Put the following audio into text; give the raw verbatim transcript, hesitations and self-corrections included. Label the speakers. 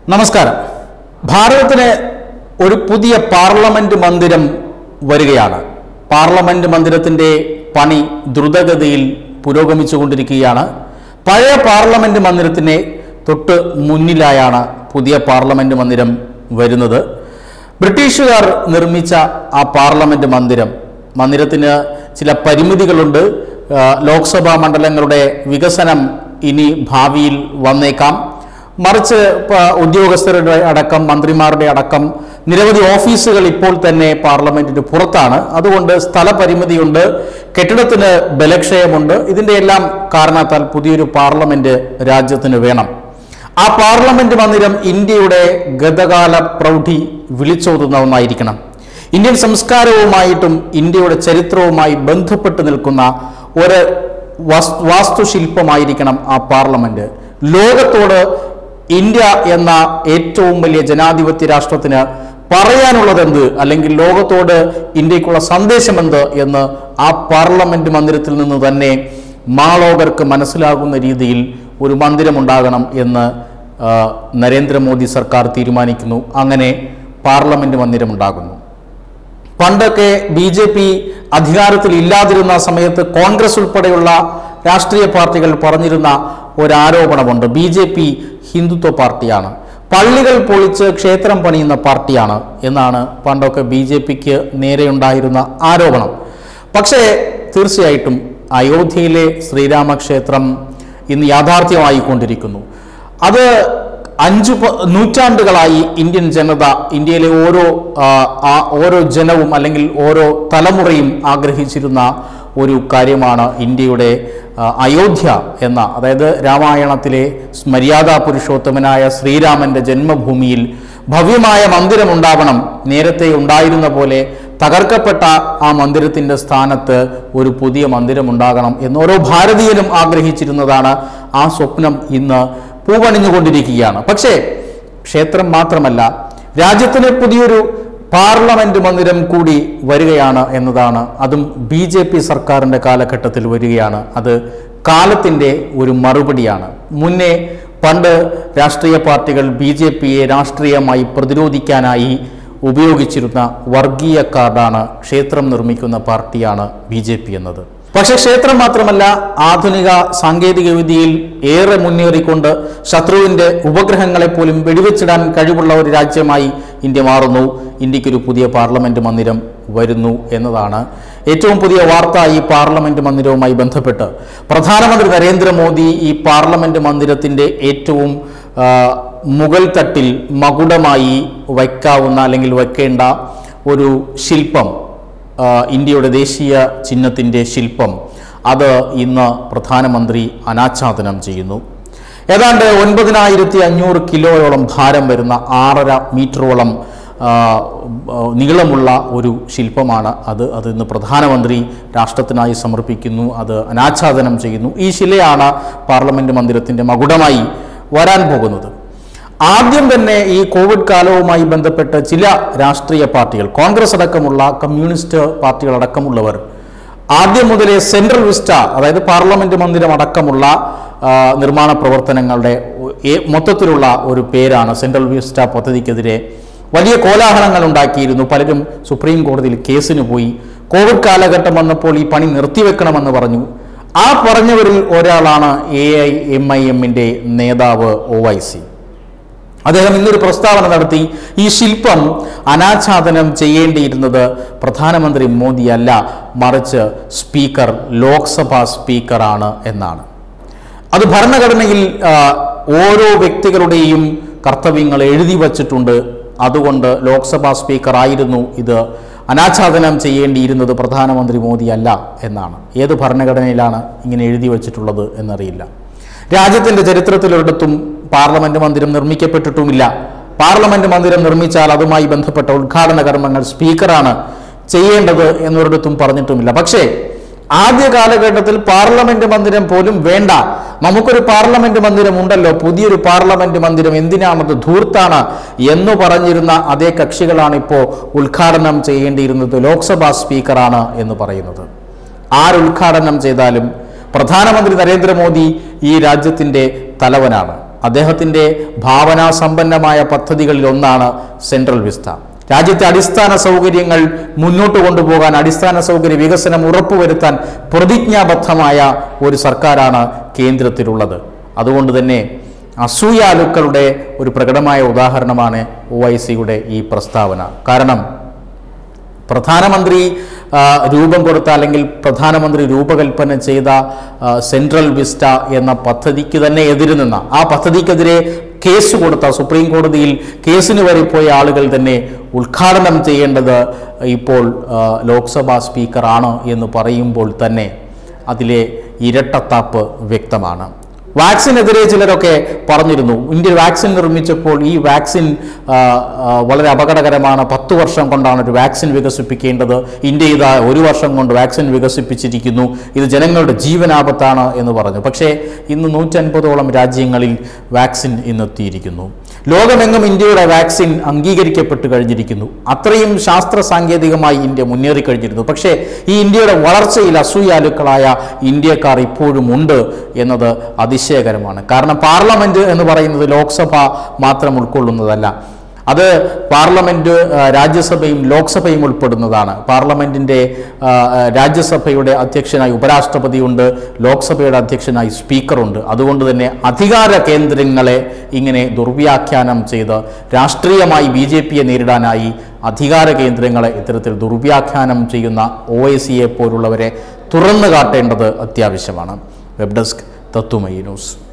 Speaker 1: നമസ്കാരം. ഭാരതത്തിന് ഒരു പുതിയ പാർലമെന്റ് മന്ദിരം വരികയാണ്. പാർലമെന്റ് മന്ദിരത്തിന്റെ പണി ദ്രുതഗതിയിൽ പുരോഗമിച്ചുകൊണ്ടിരിക്കുകയാണ്. പഴയ പാർലമെന്റ് മന്ദിരത്തിന് തൊട്ട് മുന്നിലായാണ് പുതിയ പാർലമെന്റ് മന്ദിരം വരുന്നത്. ബ്രിട്ടീഷുകാർ നിർമ്മിച്ച ആ പാർലമെന്റ് മന്ദിരം മന്ദിരത്തിന് ചില പരിമിതികളുണ്ട്. ലോക്സഭാ മണ്ഡലങ്ങളുടെ വികസനം ഇനി ഭാവിയിൽ വന്നേക്കാം. മറിച്ച് ഉദ്യോഗസ്ഥരുടെ അടക്കം മന്ത്രിമാരുടെ അടക്കം നിരവധി ഓഫീസുകൾ ഇപ്പോൾ തന്നെ പാർലമെന്റിന് പുറത്താണ്. അതുകൊണ്ട് സ്ഥലപരിമിതിയുണ്ട്, കെട്ടിടത്തിന് ബലക്ഷയമുണ്ട്. ഇതിൻ്റെ എല്ലാം കാരണത്താൽ പുതിയൊരു പാർലമെന്റ് രാജ്യത്തിന് വേണം. ആ പാർലമെന്റ് മന്ദിരം ഇന്ത്യയുടെ ഗതകാല പ്രൗഢി വിളിച്ചോതുന്ന ഒന്നായിരിക്കണം. ഇന്ത്യൻ സംസ്കാരവുമായിട്ടും ഇന്ത്യയുടെ ചരിത്രവുമായി ബന്ധപ്പെട്ട് നിൽക്കുന്ന ഒരു വാസ്തുശില്പമായിരിക്കണം ആ പാർലമെന്റ്. ലോകത്തോട് ഇന്ത്യ എന്ന ഏറ്റവും വലിയ ജനാധിപത്യ രാഷ്ട്രത്തിന് പറയാനുള്ളതെന്ത്, അല്ലെങ്കിൽ ലോകത്തോട് ഇന്ത്യക്കുള്ള സന്ദേശമെന്ത് എന്ന് ആ പാർലമെന്റ് മന്ദിരത്തിൽ നിന്ന് തന്നെ മാളോകർക്ക് മനസ്സിലാകുന്ന രീതിയിൽ ഒരു മന്ദിരമുണ്ടാകണം എന്ന് നരേന്ദ്രമോദി സർക്കാർ തീരുമാനിക്കുന്നു. അങ്ങനെ പാർലമെന്റ് മന്ദിരമുണ്ടാകുന്നു. പണ്ടൊക്കെ ബി ജെ പി അധികാരത്തിൽ ഇല്ലാതിരുന്ന സമയത്ത് കോൺഗ്രസ് ഉൾപ്പെടെയുള്ള രാഷ്ട്രീയ പാർട്ടികൾ പറഞ്ഞിരുന്ന ഒരാരോപണമുണ്ട്. ബി ജെ പി ഹിന്ദുത്വ പാർട്ടിയാണ്, പള്ളികൾ പൊളിച്ച് ക്ഷേത്രം പണിയുന്ന പാർട്ടിയാണ് എന്നാണ് പണ്ടൊക്കെ ബി ജെ പിക്ക് നേരെയുണ്ടായിരുന്ന ആരോപണം. പക്ഷേ തീർച്ചയായിട്ടും അയോധ്യയിലെ ശ്രീരാമക്ഷേത്രം ഇന്ന് യാഥാർത്ഥ്യമായിക്കൊണ്ടിരിക്കുന്നു. അത് അഞ്ചു നൂറ്റാണ്ടുകളായി ഇന്ത്യൻ ജനത, ഇന്ത്യയിലെ ഓരോ ഓരോ ജനവും അല്ലെങ്കിൽ ഓരോ തലമുറയും ആഗ്രഹിച്ചിരുന്ന ഒരു കാര്യമാണ് ഇന്ത്യയുടെ അയോധ്യ എന്ന, അതായത് രാമായണത്തിലെ മര്യാദാ പുരുഷോത്തമനായ ശ്രീരാമന്റെ ജന്മഭൂമിയിൽ ഭവ്യമായ മന്ദിരം ഉണ്ടാവണം. നേരത്തെ ഉണ്ടായിരുന്ന പോലെ തകർക്കപ്പെട്ട ആ മന്ദിരത്തിൻ്റെ സ്ഥാനത്ത് ഒരു പുതിയ മന്ദിരം ഉണ്ടാകണം എന്ന് ഓരോ ഭാരതീയനും ആഗ്രഹിച്ചിരുന്നതാണ്. ആ സ്വപ്നം ഇന്ന് പൂവണിഞ്ഞുകൊണ്ടിരിക്കുകയാണ്. പക്ഷേ ക്ഷേത്രം മാത്രമല്ല, രാജ്യത്തിന് പുതിയൊരു പാർലമെന്റ് മന്ദിരം കൂടി വരികയാണ് എന്നതാണ്. അതും ബി ജെ പി സർക്കാരിൻ്റെ കാലഘട്ടത്തിൽ വരികയാണ്. അത് കാലത്തിൻ്റെ ഒരു മറുപടിയാണ്. മുന്നേ പണ്ട് രാഷ്ട്രീയ പാർട്ടികൾ ബി ജെ പിയെ രാഷ്ട്രീയമായി പ്രതിരോധിക്കാനായി ഉപയോഗിച്ചിരുന്ന വർഗീയ കാർഡാണ് ക്ഷേത്രം നിർമ്മിക്കുന്ന പാർട്ടിയാണ് ബി ജെ പി എന്നത്. പക്ഷേ ക്ഷേത്രം മാത്രമല്ല, ആധുനിക സാങ്കേതിക വിദ്യയിൽ ഏറെ മുന്നേറിക്കൊണ്ട് ശത്രുവിൻ്റെ ഉപഗ്രഹങ്ങളെ പോലും വെടിവെച്ചിടാൻ കഴിവുള്ള ഒരു രാജ്യമായി ഇന്ത്യ മാറുന്നു. ഇന്ത്യക്കൊരു പുതിയ പാർലമെന്റ് മന്ദിരം വരുന്നു എന്നതാണ് ഏറ്റവും പുതിയ വാർത്ത. ഈ പാർലമെന്റ് മന്ദിരവുമായി ബന്ധപ്പെട്ട് പ്രധാനമന്ത്രി നരേന്ദ്രമോദി ഈ പാർലമെന്റ് മന്ദിരത്തിൻ്റെ ഏറ്റവും മുകൾ തട്ടിൽ മകുടമായി വയ്ക്കാവുന്ന അല്ലെങ്കിൽ വയ്ക്കേണ്ട ഒരു ശില്പം, ഇന്ത്യയുടെ ദേശീയ ചിഹ്നത്തിൻ്റെ ശില്പം, അത് ഇന്ന് പ്രധാനമന്ത്രി അനാച്ഛാദനം ചെയ്യുന്നു. ഏതാണ്ട് ഒൻപതിനായിരത്തി അഞ്ഞൂറ് കിലോയോളം ഭാരം വരുന്ന ആറര മീറ്ററോളം നീളമുള്ള ഒരു ശില്പമാണ് അത്. അത് ഇന്ന് പ്രധാനമന്ത്രി രാഷ്ട്രത്തിനായി സമർപ്പിക്കുന്നു, അത് അനാച്ഛാദനം ചെയ്യുന്നു. ഈ ശിലയാണ് പാർലമെന്റ് മന്ദിരത്തിൻ്റെ മകുടമായി വരാൻ പോകുന്നത്. ആദ്യം തന്നെ ഈ കോവിഡ് കാലവുമായി ബന്ധപ്പെട്ട് ചില രാഷ്ട്രീയ പാർട്ടികൾ, കോൺഗ്രസ് അടക്കമുള്ള കമ്മ്യൂണിസ്റ്റ് പാർട്ടികൾ അടക്കമുള്ളവർ ആദ്യം മുതലേ സെൻട്രൽ വിസ്റ്റ, അതായത് പാർലമെന്റ് മന്ദിരം അടക്കമുള്ള നിർമ്മാണ പ്രവർത്തനങ്ങളുടെ മൊത്തത്തിലുള്ള ഒരു പേരാണ് സെൻട്രൽ വിസ്റ്റ പദ്ധതിക്കെതിരെ വലിയ കോലാഹലങ്ങൾ ഉണ്ടാക്കിയിരുന്നു. പലരും സുപ്രീം കോടതിയിൽ കേസിന് പോയി. കോവിഡ് കാലഘട്ടം വന്നപ്പോൾ ഈ പണി നിർത്തിവെക്കണമെന്ന് പറഞ്ഞു. ആ പറഞ്ഞവരിൽ ഒരാളാണ് എ ഐ എം ഐ എമ്മിൻ്റെ നേതാവ് ഒവൈസി. അദ്ദേഹം ഇന്നൊരു പ്രസ്താവന നടത്തി. ഈ ശില്പം അനാച്ഛാദനം ചെയ്യേണ്ടിയിരുന്നത് പ്രധാനമന്ത്രി മോദിയല്ല, മറിച്ച് സ്പീക്കർ, ലോക്സഭാ സ്പീക്കറാണ് എന്നാണ്. അത് ഭരണഘടനയിൽ ഓരോ വ്യക്തികളുടെയും കർത്തവ്യങ്ങൾ എഴുതി വച്ചിട്ടുണ്ട്. അതുകൊണ്ട് ലോക്സഭാ സ്പീക്കർ ആയിരുന്നു ഇത് അനാച്ഛാദനം ചെയ്യേണ്ടിയിരുന്നത്, പ്രധാനമന്ത്രി മോദിയല്ല എന്നാണ്. ഏത് ഭരണഘടനയിലാണ് ഇങ്ങനെ എഴുതി വച്ചിട്ടുള്ളത് എന്നറിയില്ല. രാജ്യത്തിൻ്റെ ചരിത്രത്തിലൊരിടത്തും പാർലമെന്റ് മന്ദിരം നിർമ്മിക്കപ്പെട്ടിട്ടുമില്ല. പാർലമെന്റ് മന്ദിരം നിർമ്മിച്ചാൽ അതുമായി ബന്ധപ്പെട്ട ഉദ്ഘാടന കർമ്മങ്ങൾ സ്പീക്കറാണ് ചെയ്യേണ്ടത് എന്നൊരിടത്തും പറഞ്ഞിട്ടുമില്ല. പക്ഷേ ആദ്യ കാലഘട്ടത്തിൽ പാർലമെന്റ് മന്ദിരം പോലും വേണ്ട, നമുക്കൊരു പാർലമെന്റ് മന്ദിരം ഉണ്ടല്ലോ, പുതിയൊരു പാർലമെന്റ് മന്ദിരം എന്തിനാണത്, ധൂർത്താണ് എന്ന് പറഞ്ഞിരുന്ന അതേ കക്ഷികളാണ് ഇപ്പോൾ ഉദ്ഘാടനം ചെയ്യേണ്ടിയിരുന്നത് ലോക്സഭാ സ്പീക്കറാണ് എന്ന് പറയുന്നത്. ആരുദ്ഘാടനം ചെയ്താലും പ്രധാനമന്ത്രി നരേന്ദ്രമോദി ഈ രാജ്യത്തിൻ്റെ തലവനാണ്. അദ്ദേഹത്തിൻ്റെ ഭാവനാസമ്പന്നമായ പദ്ധതികളിൽ ഒന്നാണ് സെൻട്രൽ വിസ്റ്റ. രാജ്യത്തെ അടിസ്ഥാന സൗകര്യങ്ങൾ മുന്നോട്ട് കൊണ്ടുപോകാൻ, അടിസ്ഥാന സൗകര്യ വികസനം ഉറപ്പുവരുത്താൻ പ്രതിജ്ഞാബദ്ധമായ ഒരു സർക്കാരാണ് കേന്ദ്രത്തിലുള്ളത്. അതുകൊണ്ട് തന്നെ അസൂയാലുക്കളുടെ ഒരു പ്രകടമായ ഉദാഹരണമാണ് ഒ ഐ സിയുടെ ഈ പ്രസ്താവന. കാരണം പ്രധാനമന്ത്രി രൂപം കൊടുത്ത അല്ലെങ്കിൽ പ്രധാനമന്ത്രി രൂപകൽപ്പന ചെയ്ത സെൻട്രൽ വിസ്റ്റ എന്ന പദ്ധതിക്ക് തന്നെ എതിര് നിന്ന, ആ പദ്ധതിക്കെതിരെ കേസ് കൊടുത്ത, സുപ്രീം കോടതിയിൽ കേസിന് വരെ പോയ ആളുകൾ തന്നെ ഉദ്ഘാടനം ചെയ്യേണ്ടത് ഇപ്പോൾ ലോക്സഭാ സ്പീക്കറാണ് എന്ന് പറയുമ്പോൾ തന്നെ അതിലെ ഇരട്ടത്താപ്പ് വ്യക്തമാണ്. വാക്സിനെതിരെ ചിലരൊക്കെ പറഞ്ഞിരുന്നു, ഇന്ത്യ വാക്സിൻ നിർമ്മിച്ചപ്പോൾ ഈ വാക്സിൻ വളരെ അപകടകരമാണ്, പത്ത് വർഷം കൊണ്ടാണ് ഒരു വാക്സിൻ വികസിപ്പിക്കേണ്ടത്, ഇന്ത്യ ഇതാ ഒരു വർഷം കൊണ്ട് വാക്സിൻ വികസിപ്പിച്ചിരിക്കുന്നു, ഇത് ജനങ്ങളുടെ ജീവനാപത്താണ് എന്ന് പറഞ്ഞു. പക്ഷേ ഇന്ന് നൂറ്റൻപതോളം രാജ്യങ്ങളിൽ വാക്സിൻ ഇന്നെത്തിയിരിക്കുന്നു. ലോകമെങ്ങും ഇന്ത്യയുടെ വാക്സിൻ അംഗീകരിക്കപ്പെട്ട് കഴിഞ്ഞിരിക്കുന്നു. അത്രയും ശാസ്ത്ര സാങ്കേതികമായി ഇന്ത്യ മുന്നേറിക്കഴിഞ്ഞിരുന്നു. പക്ഷേ ഈ ഇന്ത്യയുടെ വളർച്ചയിൽ അസൂയാലുക്കളായ ഇന്ത്യക്കാർ ഇപ്പോഴും ഉണ്ട് എന്നത് അതിശയകരമാണ്. കാരണം പാർലമെന്റ് എന്ന് പറയുന്നത് ലോക്സഭ മാത്രം ഉൾക്കൊള്ളുന്നതല്ല, അത് പാർലമെന്റ് രാജ്യസഭയും ലോക്സഭയും ഉൾപ്പെടുന്നതാണ്. പാർലമെന്റിന്റെ രാജ്യസഭയുടെ അധ്യക്ഷനായി ഉപരാഷ്ട്രപതിയുണ്ട്, ലോക്സഭയുടെ അധ്യക്ഷനായി സ്പീക്കറുണ്ട്. അതുകൊണ്ട് തന്നെ അധികാര കേന്ദ്രങ്ങളെ ഇങ്ങനെ ദുർവ്യാഖ്യാനം ചെയ്ത് രാഷ്ട്രീയമായി ബി ജെ പിയെ നേരിടാനായി അധികാര കേന്ദ്രങ്ങളെ ഇത്തരത്തിൽ ദുർവ്യാഖ്യാനം ചെയ്യുന്ന ഒ ഐ സിയെ പോലുള്ളവരെ തുറന്നു കാട്ടേണ്ടത് അത്യാവശ്യമാണ്. Web desk Tatwamayi news.